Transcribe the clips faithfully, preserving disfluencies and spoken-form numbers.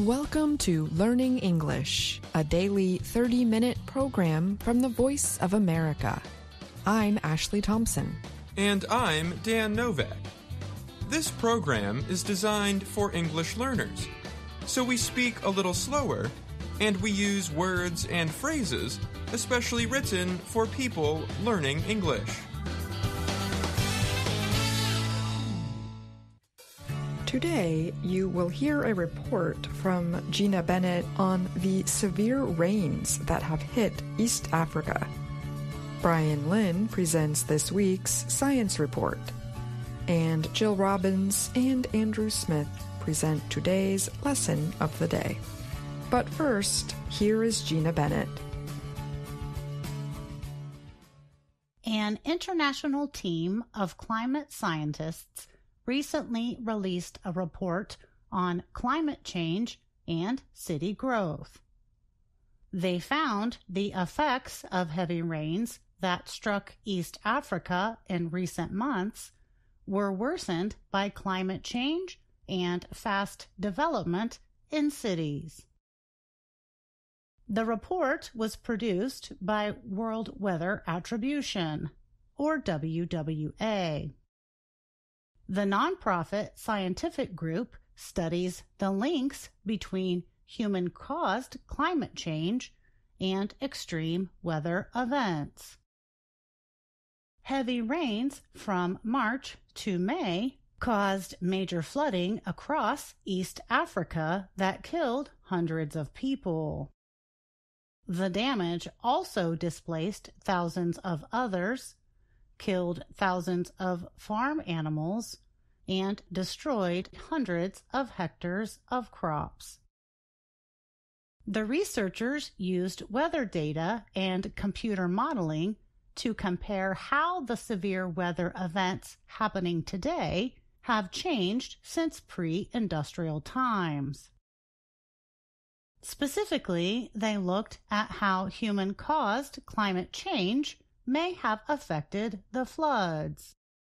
Welcome to Learning English, a daily thirty-minute program from the Voice of America. I'm Ashley Thompson. And I'm Dan Novak. This program is designed for English learners, so we speak a little slower, and we use words and phrases especially written for people learning English. Today, you will hear a report from Gena Bennett on the severe rains that have hit East Africa. Bryan Lynn presents this week's science report. And Jill Robbins and Andrew Smith present today's lesson of the day. But first, here is Gena Bennett. An international team of climate scientists recently released a report on climate change and city growth. They found the effects of heavy rains that struck East Africa in recent months were worsened by climate change and fast development in cities. The report was produced by World Weather Attribution, or W W A. The nonprofit scientific group studies the links between human-caused climate change and extreme weather events. Heavy rains from March to May caused major flooding across East Africa that killed hundreds of people. The damage also displaced thousands of others, killed thousands of farm animals, and destroyed hundreds of hectares of crops. The researchers used weather data and computer modeling to compare how the severe weather events happening today have changed since pre-industrial times. Specifically, they looked at how human-caused climate change may have affected the floods.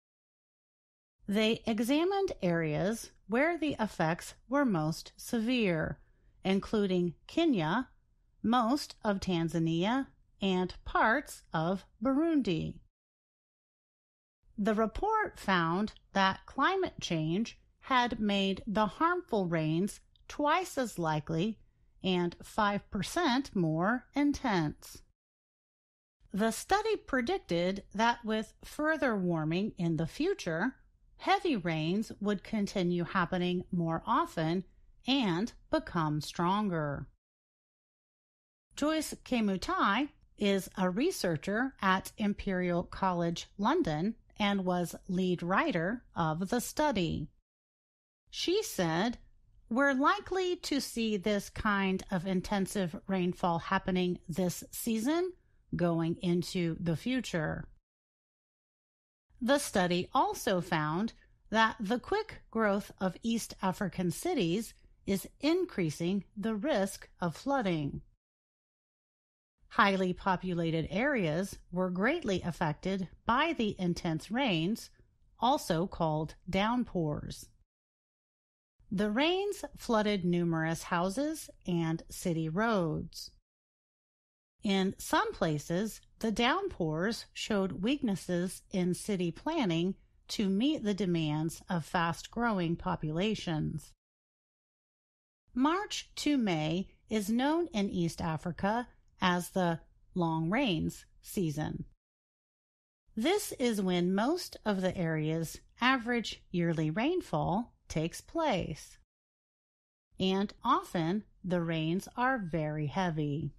They examined areas where the effects were most severe, including Kenya, most of Tanzania, and parts of Burundi. The report found that climate change had made the harmful rains twice as likely and five percent more intense. The study predicted that with further warming in the future, heavy rains would continue happening more often and become stronger. Joyce Kemutai is a researcher at Imperial College London and was lead writer of the study. She said, "We're likely to see this kind of intensive rainfall happening this season going into the future." The study also found that the quick growth of East African cities is increasing the risk of flooding. Highly populated areas were greatly affected by the intense rains, also called downpours. The rains flooded numerous houses and city roads. In some places, the downpours showed weaknesses in city planning to meet the demands of fast-growing populations. March to May is known in East Africa as the long rains season. This is when most of the area's average yearly rainfall takes place. And often the rains are very heavy.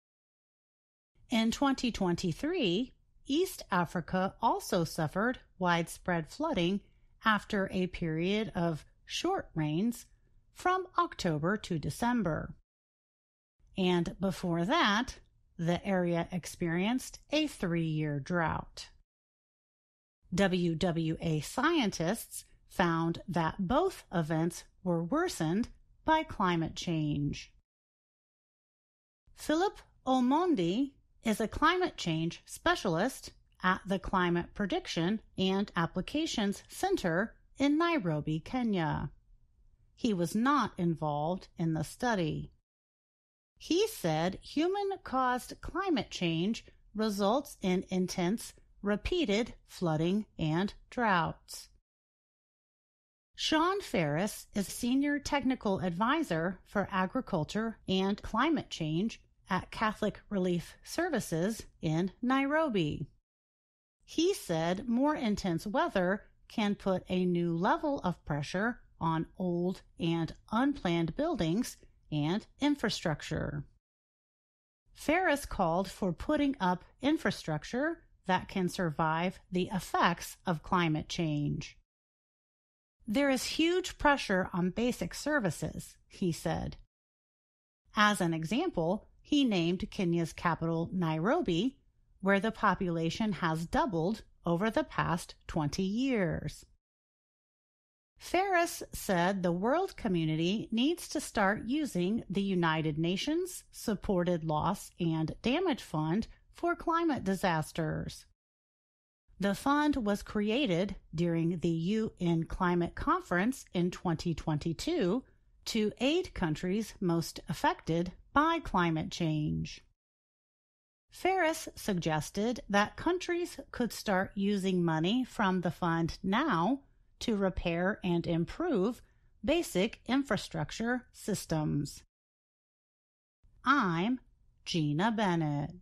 In twenty twenty-three, East Africa also suffered widespread flooding after a period of short rains from October to December. And before that, the area experienced a three-year drought. W W A scientists found that both events were worsened by climate change. Philip Omondi is a climate change specialist at the Climate Prediction and Applications Center in Nairobi, Kenya. He was not involved in the study. He said human-caused climate change results in intense, repeated flooding and droughts. Sean Ferris is Senior Technical Advisor for Agriculture and Climate Change at Catholic Relief Services in Nairobi. He said more intense weather can put a new level of pressure on old and unplanned buildings and infrastructure. Ferris called for putting up infrastructure that can survive the effects of climate change. There is huge pressure on basic services, he said. As an example, he named Kenya's capital Nairobi, where the population has doubled over the past twenty years. Ferris said the world community needs to start using the United Nations Supported Loss and Damage Fund for climate disasters. The fund was created during the U N Climate Conference in twenty twenty-two to aid countries most affected by climate change. Ferris suggested that countries could start using money from the fund now to repair and improve basic infrastructure systems. I'm Gena Bennett.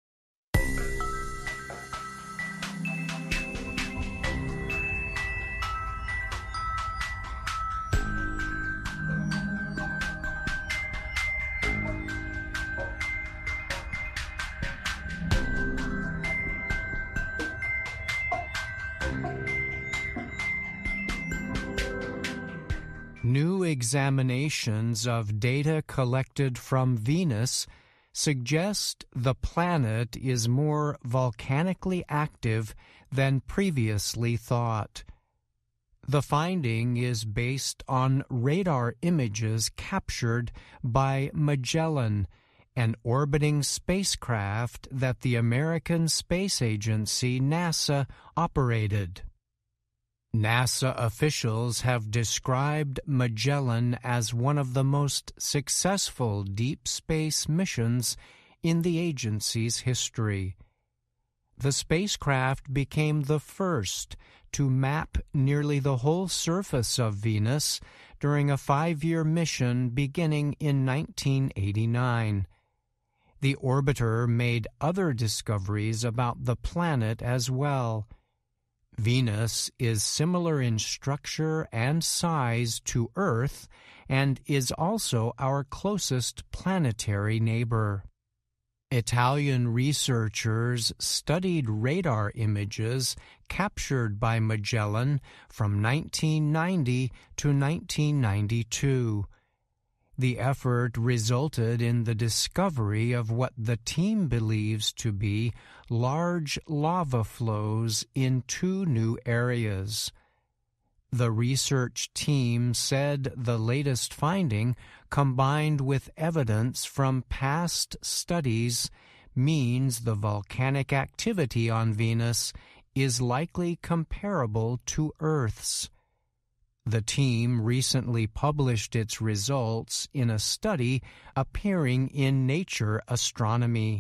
New examinations of data collected from Venus suggest the planet is more volcanically active than previously thought. The finding is based on radar images captured by Magellan, an orbiting spacecraft that the American Space Agency NASA operated. NASA officials have described Magellan as one of the most successful deep space missions in the agency's history. The spacecraft became the first to map nearly the whole surface of Venus during a five-year mission beginning in nineteen eighty-nine. The orbiter made other discoveries about the planet as well. Venus is similar in structure and size to Earth and is also our closest planetary neighbor. Italian researchers studied radar images captured by Magellan from nineteen ninety to nineteen ninety-two. The effort resulted in the discovery of what the team believes to be large lava flows in two new areas. The research team said the latest finding, combined with evidence from past studies, means the volcanic activity on Venus is likely comparable to Earth's. The team recently published its results in a study appearing in Nature Astronomy.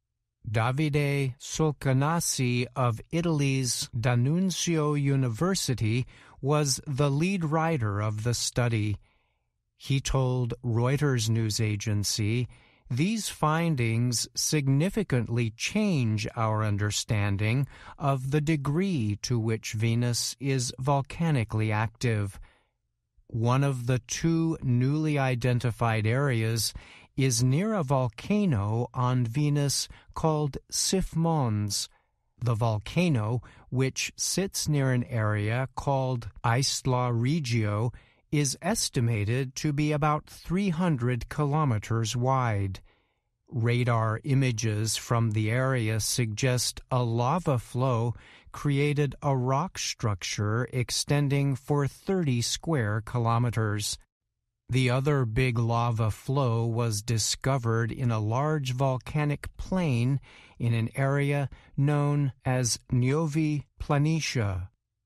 Davide Solcanassi of Italy's D'Annunzio University was the lead writer of the study. He told Reuters news agency, "These findings significantly change our understanding of the degree to which Venus is volcanically active. One of the two newly identified areas is near a volcano on Venus called Sif Mons. The volcano, which sits near an area called Isla Regio, is estimated to be about three hundred kilometers wide. Radar images from the area suggest a lava flow created a rock structure extending for thirty square kilometers. The other big lava flow was discovered in a large volcanic plain in an area known as Novi Planitia.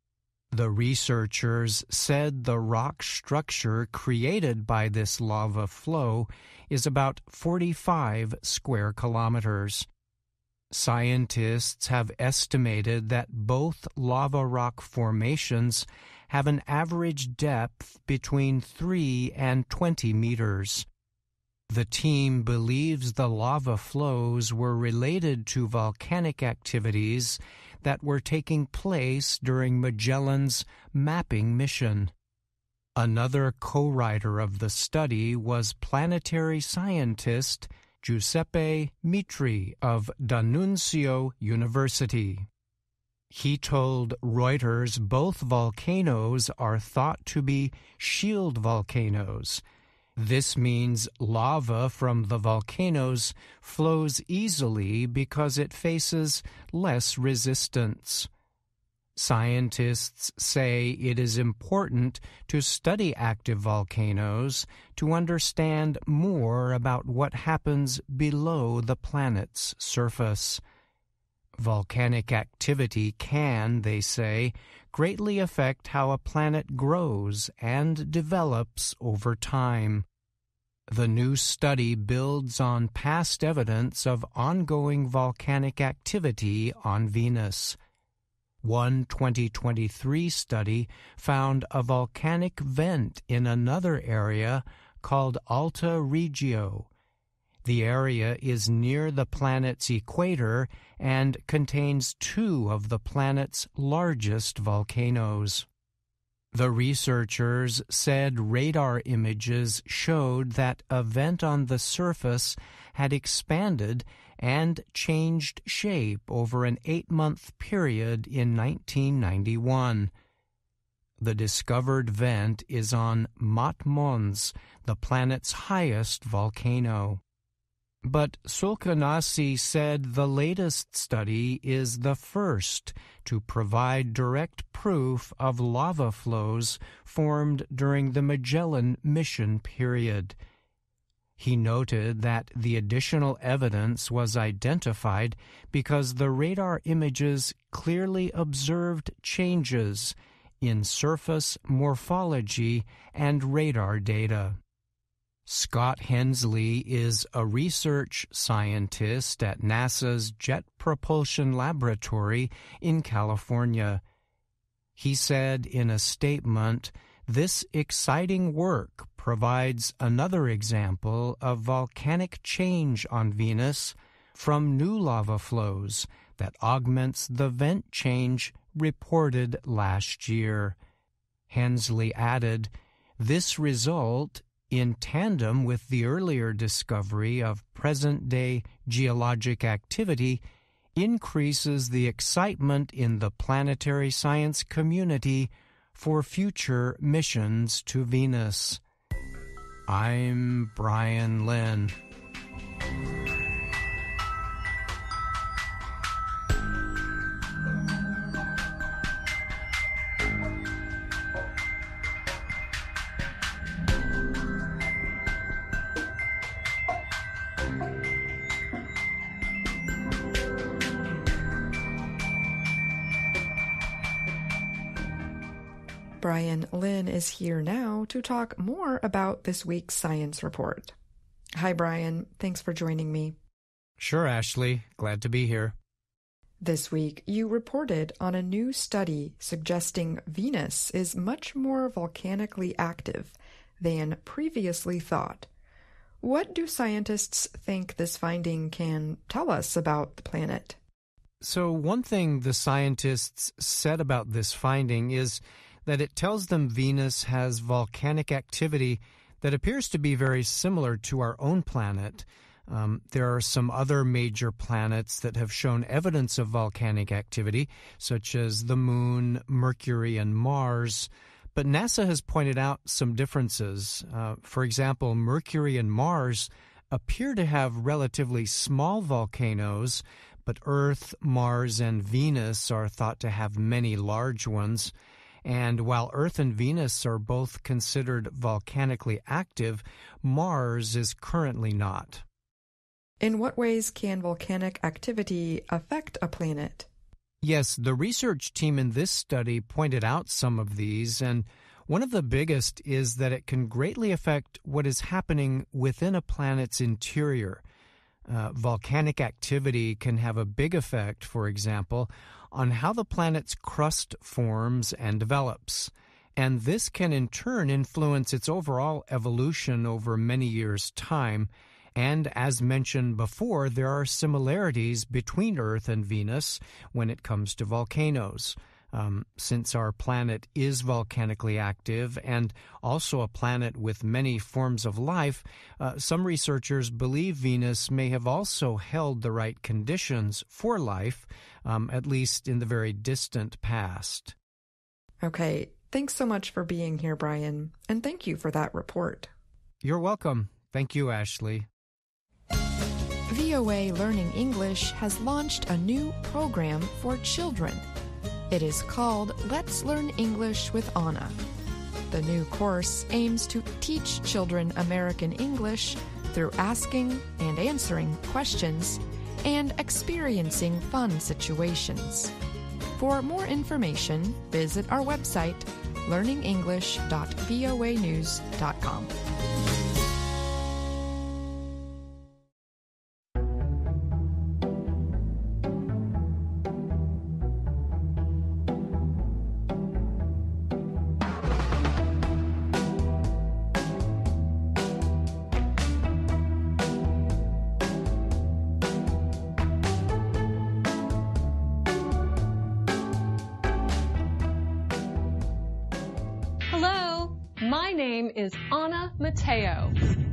The researchers said the rock structure created by this lava flow is about forty-five square kilometers. Scientists have estimated that both lava rock formations have an average depth between three and twenty meters. The team believes the lava flows were related to volcanic activities that were taking place during Magellan's mapping mission. Another co-writer of the study was planetary scientist Giuseppe Mitri of D'Annunzio University. He told Reuters both volcanoes are thought to be shield volcanoes. This means lava from the volcanoes flows easily because it faces less resistance. Scientists say it is important to study active volcanoes to understand more about what happens below the planet's surface. Volcanic activity can, they say, greatly affect how a planet grows and develops over time. The new study builds on past evidence of ongoing volcanic activity on Venus. One twenty twenty-three study found a volcanic vent in another area called Alta Regio. The area is near the planet's equator and contains two of the planet's largest volcanoes. The researchers said radar images showed that a vent on the surface had expanded and changed shape over an eight-month period in nineteen ninety-one. The discovered vent is on Mat Mons, the planet's highest volcano. But Sulcanasi said the latest study is the first to provide direct proof of lava flows formed during the Magellan mission period. He noted that the additional evidence was identified because the radar images clearly observed changes in surface morphology and radar data. Scott Hensley is a research scientist at NASA's Jet Propulsion Laboratory in California. He said in a statement, "This exciting work provides another example of volcanic change on Venus from new lava flows that augments the vent change reported last year." Hensley added, "This result, in tandem with the earlier discovery of present-day geologic activity, increases the excitement in the planetary science community for future missions to Venus." I'm Bryan Lynn. Bryan Lynn is here now to talk more about this week's science report. Hi, Bryan. Thanks for joining me. Sure, Ashley. Glad to be here. This week, you reported on a new study suggesting Venus is much more volcanically active than previously thought. What do scientists think this finding can tell us about the planet? So one thing the scientists said about this finding is that it tells them Venus has volcanic activity that appears to be very similar to our own planet. Um, there are some other major planets that have shown evidence of volcanic activity, such as the Moon, Mercury, and Mars. But NASA has pointed out some differences. Uh, for example, Mercury and Mars appear to have relatively small volcanoes, but Earth, Mars, and Venus are thought to have many large ones. And while Earth and Venus are both considered volcanically active, Mars is currently not. In what ways can volcanic activity affect a planet? Yes, the research team in this study pointed out some of these, and one of the biggest is that it can greatly affect what is happening within a planet's interior. Uh, volcanic activity can have a big effect, for example, on how the planet's crust forms and develops, and this can in turn influence its overall evolution over many years' time. And as mentioned before, there are similarities between Earth and Venus when it comes to volcanoes. Um, since our planet is volcanically active and also a planet with many forms of life, uh, some researchers believe Venus may have also held the right conditions for life, um, at least in the very distant past. Okay, thanks so much for being here, Bryan, and thank you for that report. You're welcome. Thank you, Ashley. V O A Learning English has launched a new program for children. It is called Let's Learn English with Anna. The new course aims to teach children American English through asking and answering questions and experiencing fun situations. For more information, visit our website, learning english dot voa news dot com. My name is Anna Mateo.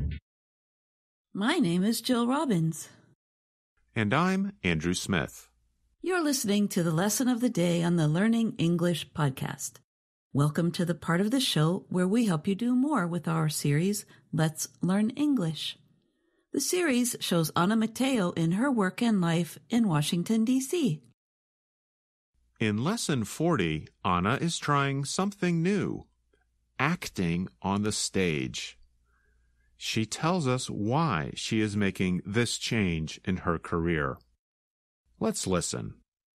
My name is Jill Robbins. And I'm Andrew Smith. You're listening to the Lesson of the Day on the Learning English podcast. Welcome to the part of the show where we help you do more with our series, Let's Learn English. The series shows Anna Mateo in her work and life in Washington, D C In Lesson forty, Anna is trying something new. Acting on the stage. She tells us why she is making this change in her career. Let's listen.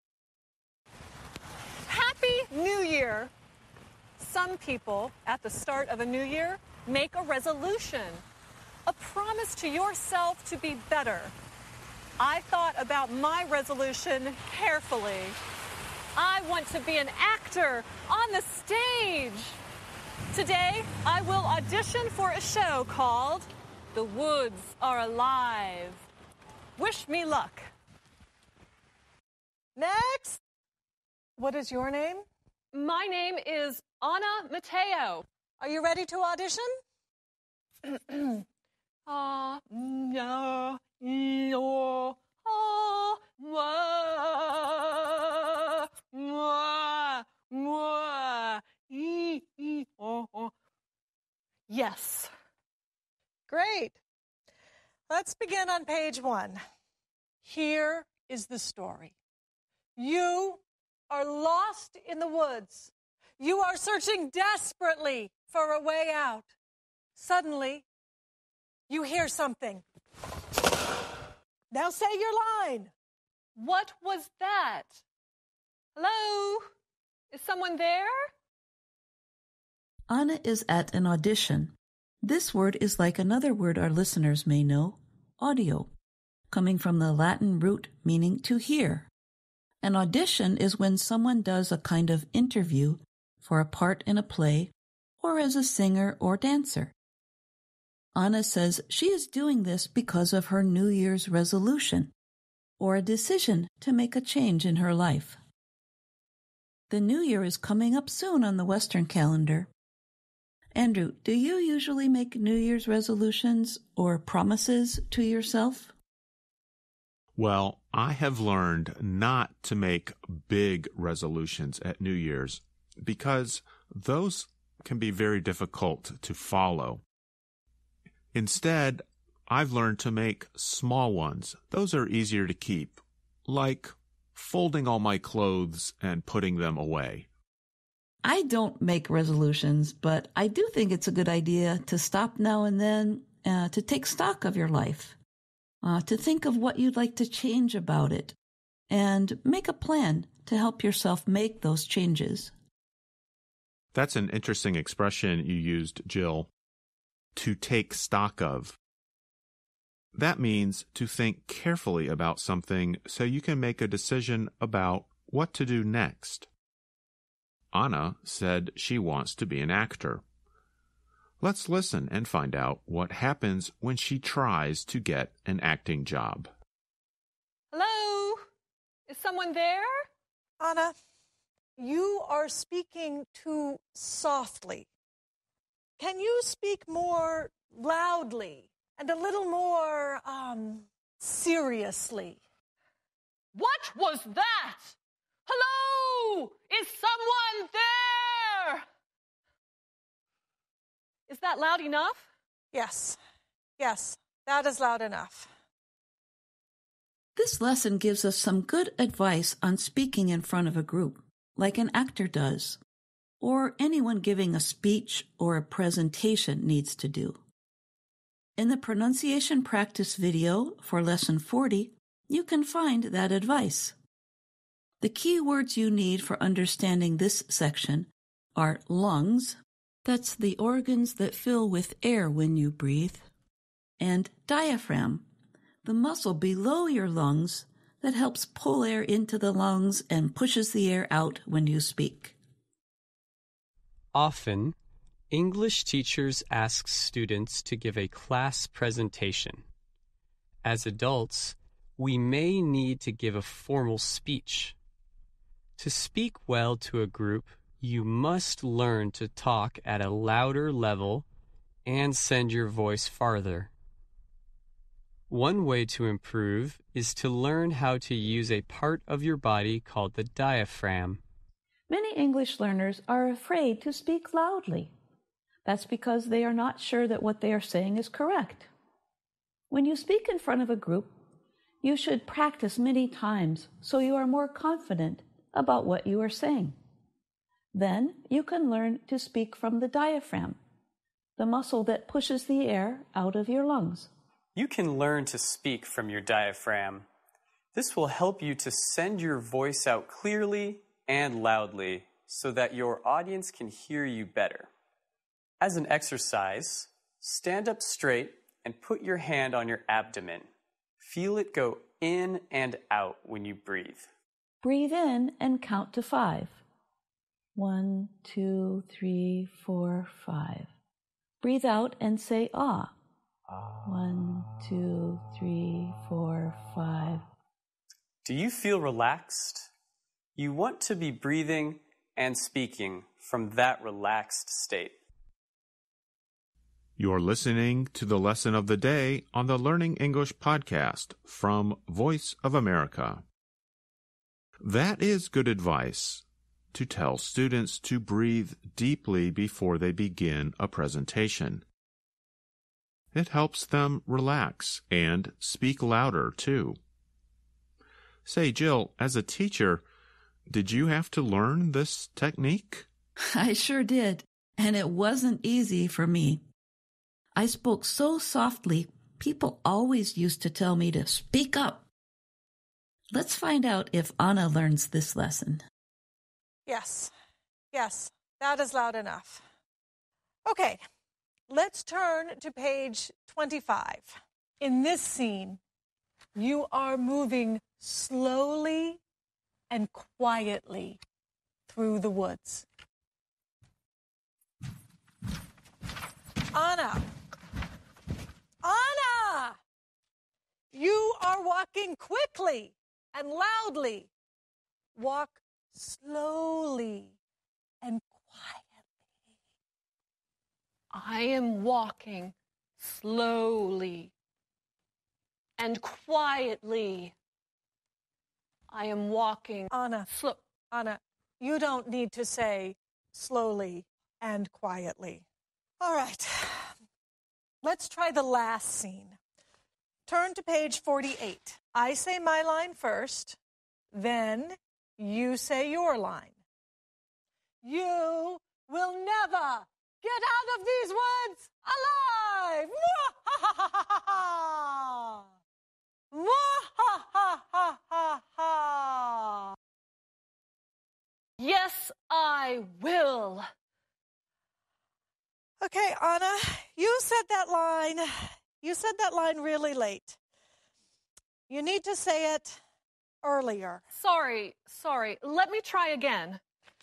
Happy New Year! Some people, at the start of a new year, make a resolution, a promise to yourself to be better. I thought about my resolution carefully. I want to be an actor on the stage. Today, I will audition for a show called The Woods Are Alive. Wish me luck. Next. What is your name? My name is Anna Mateo. Are you ready to audition? Ah, no, no, ah, mwah, mwah, mwah. E, e, oh, oh. Yes. Great. Let's begin on page one. Here is the story. You are lost in the woods. You are searching desperately for a way out. Suddenly, you hear something. Now say your line. What was that? Hello? Is someone there? Anna is at an audition. This word is like another word our listeners may know, audio, coming from the Latin root meaning to hear. An audition is when someone does a kind of interview for a part in a play or as a singer or dancer. Anna says she is doing this because of her New Year's resolution or a decision to make a change in her life. The New Year is coming up soon on the Western calendar. Andrew, do you usually make New Year's resolutions or promises to yourself? Well, I have learned not to make big resolutions at New Year's because those can be very difficult to follow. Instead, I've learned to make small ones. Those are easier to keep, like folding all my clothes and putting them away. I don't make resolutions, but I do think it's a good idea to stop now and then uh, to take stock of your life, uh, to think of what you'd like to change about it, and make a plan to help yourself make those changes. That's an interesting expression you used, Jill. To take stock of. That means to think carefully about something so you can make a decision about what to do next. Anna said she wants to be an actor. Let's listen and find out what happens when she tries to get an acting job. Hello? Is someone there? Anna, you are speaking too softly. Can you speak more loudly and a little more, um, seriously? What was that? Hello? Is someone there? Is that loud enough? Yes. Yes, that is loud enough. This lesson gives us some good advice on speaking in front of a group, like an actor does, or anyone giving a speech or a presentation needs to do. In the pronunciation practice video for Lesson forty, you can find that advice. The key words you need for understanding this section are lungs, that's the organs that fill with air when you breathe, and diaphragm, the muscle below your lungs that helps pull air into the lungs and pushes the air out when you speak. Often, English teachers ask students to give a class presentation. As adults, we may need to give a formal speech. To speak well to a group, you must learn to talk at a louder level and send your voice farther. One way to improve is to learn how to use a part of your body called the diaphragm. Many English learners are afraid to speak loudly. That's because they are not sure that what they are saying is correct. When you speak in front of a group, you should practice many times so you are more confident about what you are saying. Then you can learn to speak from the diaphragm, the muscle that pushes the air out of your lungs. You can learn to speak from your diaphragm. This will help you to send your voice out clearly and loudly so that your audience can hear you better. As an exercise, stand up straight and put your hand on your abdomen. Feel it go in and out when you breathe. Breathe in and count to five. One, two, three, four, five. Breathe out and say ah. One, two, three, four, five. Do you feel relaxed? You want to be breathing and speaking from that relaxed state. You're listening to the Lesson of the Day on the Learning English podcast from Voice of America. That is good advice, to tell students to breathe deeply before they begin a presentation. It helps them relax and speak louder, too. Say, Jill, as a teacher, did you have to learn this technique? I sure did, and it wasn't easy for me. I spoke so softly, people always used to tell me to speak up. Let's find out if Anna learns this lesson. Yes, yes, that is loud enough. Okay, let's turn to page twenty-five. In this scene, you are moving slowly and quietly through the woods. Anna! Anna! You are walking quickly and loudly. Walk slowly and quietly. I am walking slowly and quietly. I am walking. Anna, Slow. Anna, you don't need to say slowly and quietly. All right. Let's try the last scene. Turn to page forty-eight. I say my line first, then you say your line. You will never get out of these woods alive! Mwahahaha! Mwahahaha! Yes, I will. Okay, Anna, you said that line. You said that line really late. You need to say it earlier. Sorry, sorry. Let me try again.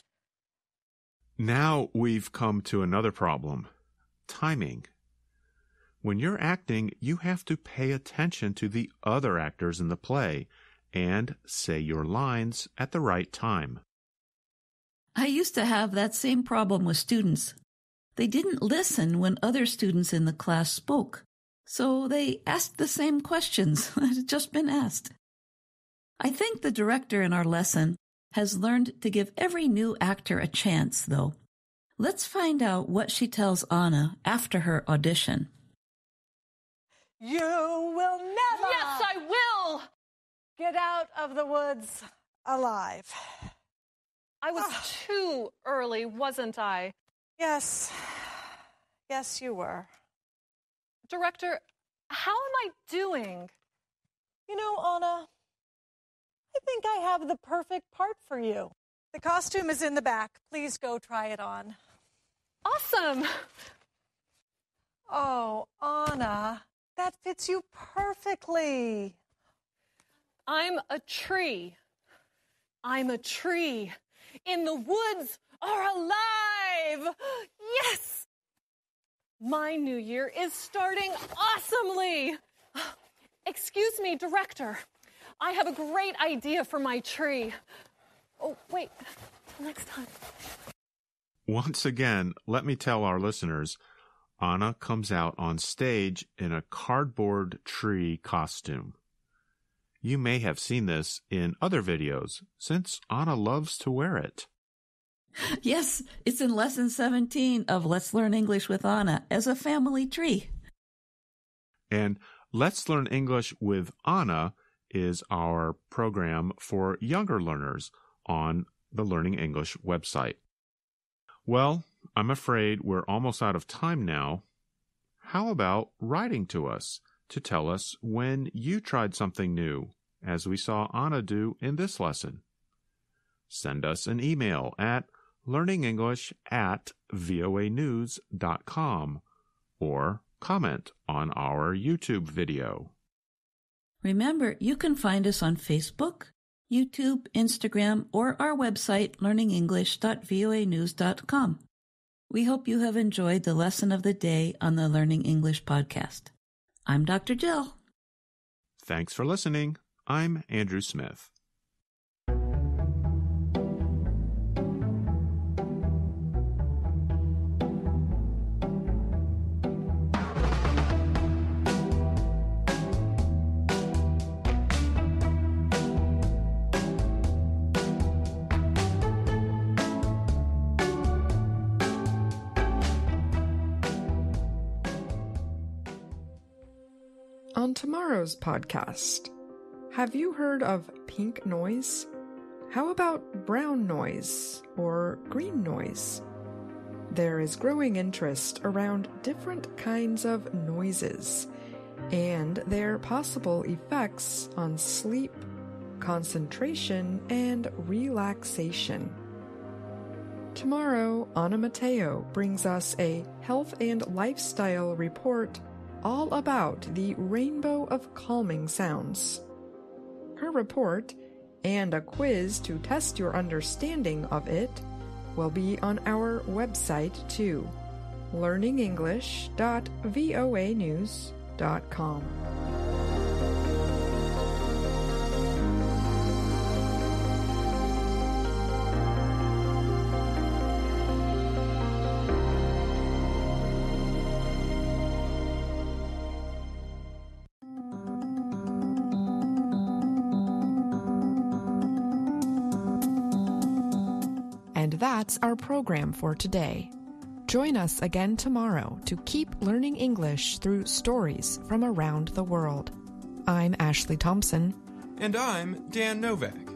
Now we've come to another problem. Timing. When you're acting, you have to pay attention to the other actors in the play and say your lines at the right time. I used to have that same problem with students. They didn't listen when other students in the class spoke, so they asked the same questions that had just been asked. I think the director in our lesson has learned to give every new actor a chance, though. Let's find out what she tells Anna after her audition. You will never... Yes, I will! Get out of the woods alive. I was Oh. too early, wasn't I? Yes. Yes, you were. Director, how am I doing? You know, Anna, I think I have the perfect part for you. The costume is in the back. Please go try it on. Awesome! Oh, Anna, that fits you perfectly. I'm a tree. I'm a tree. In the woods are alive! Yes! My new year is starting awesomely! Excuse me, director. I have a great idea for my tree. Oh, wait. Till next time. Once again, let me tell our listeners, Anna comes out on stage in a cardboard tree costume. You may have seen this in other videos, since Anna loves to wear it. Yes, it's in Lesson seventeen of Let's Learn English with Anna as a family tree. And Let's Learn English with Anna is our program for younger learners on the Learning English website. Well, I'm afraid we're almost out of time now. How about writing to us to tell us when you tried something new, as we saw Anna do in this lesson? Send us an email at learningenglish at voa news dot com or comment on our YouTube video. Remember, you can find us on Facebook, YouTube, Instagram, or our website, learning english dot voa news dot com. We hope you have enjoyed the lesson of the day on the Learning English podcast. I'm Doctor Jill. Thanks for listening. I'm Andrew Smith. On tomorrow's podcast, have you heard of pink noise? How about brown noise or green noise? There is growing interest around different kinds of noises and their possible effects on sleep, concentration, and relaxation. Tomorrow, Anna Mateo brings us a health and lifestyle report all about the rainbow of calming sounds. Her report, and a quiz to test your understanding of it, will be on our website too, learning english dot voa news dot com. And that's our program for today. Join us again tomorrow to keep learning English through stories from around the world. I'm Ashley Thompson. And I'm Dan Novak.